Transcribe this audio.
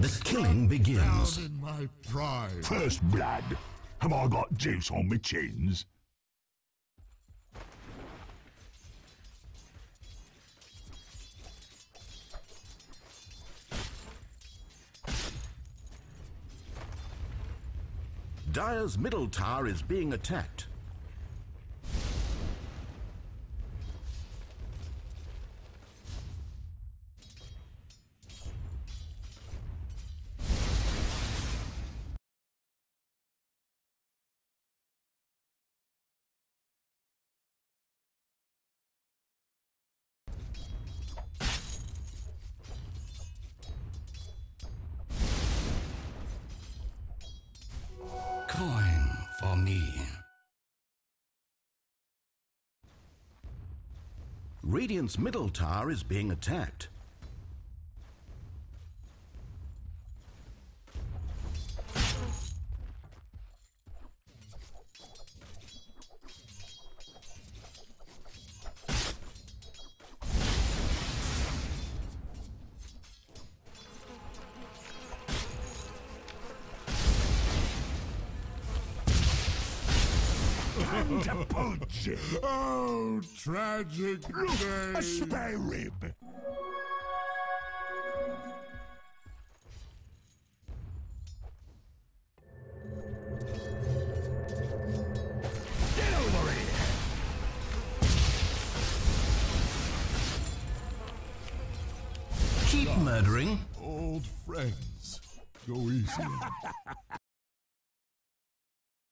The killing begins. Down in my pride. First blood. Have I got juice on my chins? Dire's middle tower is being attacked. Coin for me. Radiant's middle tower is being attacked. Time to punch it. Oh, tragic day. A spare rib. Get over here. Keep murdering. Old friends. Go easy.